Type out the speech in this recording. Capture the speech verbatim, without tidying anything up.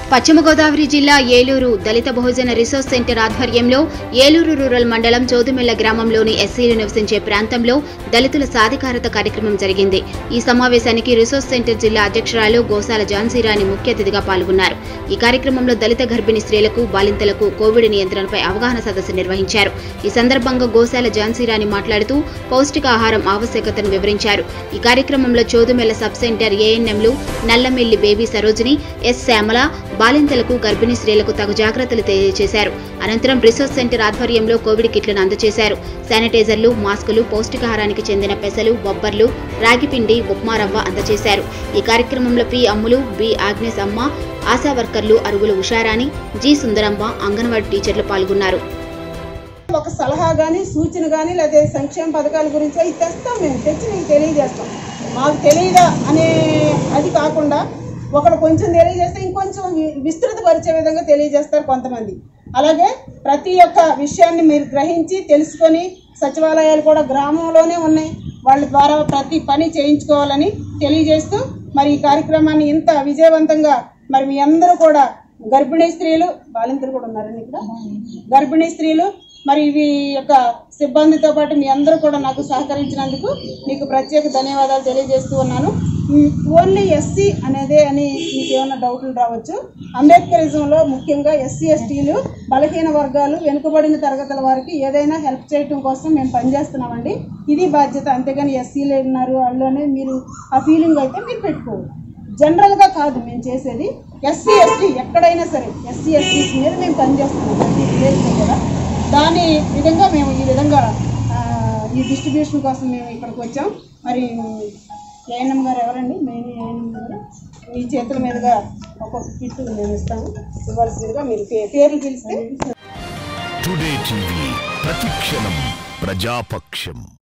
పశ్చిమ గోదావరి జిల్లా Eluru Dalit Bahujan resource centre ఆధ్వర్యంలో ఏలూరు రూరల్ మండలం చౌదుమెల్ల గ్రామంలోని ఎస్సీలు నివసించే ప్రాంతంలో దళితుల సాధికారత కార్యక్రమం జరిగింది. ఈ సమావేశానికి రిసోర్స్ సెంటర్ జిల్లా అధ్యక్షురాలు గోసాల ఝాన్సీరాణి ముఖ్య అతిథిగా పాల్గొన్నారు. ఈ కార్యక్రమంలో దళిత గర్భిణీ స్త్రీలకు, బాలింతలకు కోవిడ్ నియంత్రణపై అవగాహన సదస్సు నిర్వహించారు. ఈ సందర్భంగా గోసాల ఝాన్సీరాణి మాట్లాడుతూ పౌష్టికాహారం ఆవశ్యకతను వివరించారు. ఈ కార్యక్రమంలో చౌదుమెల్ల సబ్ సెంటర్ ఏఎన్ఎంలు నల్లమిల్లి బేబీ సరోజిని, ఎస్ శ్యామల బాలింతలకు, గర్భిణీ స్త్రీలకు తగు జాగ్రత్తలు తెలియజేశారు. అనంతరం రిసోర్స్ సెంటర్ ఆధ్వర్యంలో కోవిడ్ కిట్లను అందజేశారు. శానిటైజర్లు, మాస్కులు, పౌష్టికాహారానికి చెందిన పెసలు, బొబ్బర్లు, రాగిపిండి, ఉప్మా రవ్వ అందజేశారు. ఈ కార్యక్రమంలో పి అమ్ములు, బి ఆగ్నేస్ అమ్మ, ఆశా వర్కర్లు అరుగులు ఉషారాణి, జి సుందరమ్మ, అంగన్వాడీ టీచర్లు పాల్గొన్నారు. ఒక సలహా కానీ, సూచన కానీ, లేదా సంక్షేమ పథకాల గురించి అవి తెస్తాం, మేము తెచ్చి మీకు తెలియజేస్తాం. మాకు తెలియదా అనే అది కాకుండా ఒకడు కొంచెం తెలియజేస్తే ఇంకొంచెం విస్తృతపరిచే విధంగా తెలియజేస్తారు కొంతమంది. అలాగే ప్రతి ఒక్క విషయాన్ని మీరు గ్రహించి తెలుసుకొని, సచివాలయాలు కూడా గ్రామంలోనే ఉన్నాయి, వాళ్ళ ద్వారా ప్రతి పని చేయించుకోవాలని తెలియజేస్తూ మరి ఈ కార్యక్రమాన్ని ఇంత విజయవంతంగా మరి మీ అందరూ కూడా గర్భిణీ స్త్రీలు, బాలింతలు కూడా ఉన్నారండి ఇక్కడ, గర్భిణీ స్త్రీలు మరి ఇవి యొక్క సిబ్బందితో పాటు మీ అందరూ కూడా నాకు సహకరించినందుకు మీకు ప్రత్యేక ధన్యవాదాలు తెలియజేస్తూ ఉన్నాను. ఓన్లీ ఎస్సీ అనేదే అని మీకు ఏమైనా డౌట్లు రావచ్చు. అంబేద్కరిజంలో ముఖ్యంగా ఎస్సీ ఎస్టీలు, బలహీన వర్గాలు, వెనుకబడిన తరగతుల వారికి ఏదైనా హెల్ప్ చేయడం కోసం మేము పనిచేస్తున్నామండి. ఇది బాధ్యత. అంతేగాని ఎస్సీలు ఉన్నారు వాళ్ళు అనేది మీరు ఆ ఫీలింగ్ అయితే మీరు పెట్టుకోవాలి. జనరల్గా కాదు మేము చేసేది. ఎస్సీ ఎస్టీ ఎక్కడైనా సరే ఎస్సీ ఎస్టీస్ మీద మేము పనిచేస్తున్నాం ప్రతి విలేజ్లో కూడా. దాని విధంగా మేము ఈ విధంగా ఈ డిస్ట్రిబ్యూషన్ కోసం మేము ఇక్కడికి వచ్చాం. మరి ఏఎన్ఎం గారు ఎవరండి, మెయిన్ ఏఎన్ఎం గారు మీ చేతుల మీదుగా ఒక్కొక్క కిట్ మేము ఇస్తాము. ఇవ్వాల్సిందిగా మీరు పేర్లు పిలిస్తే. టుడే టీవీ ప్రతిక్షణం ప్రజాపక్షం.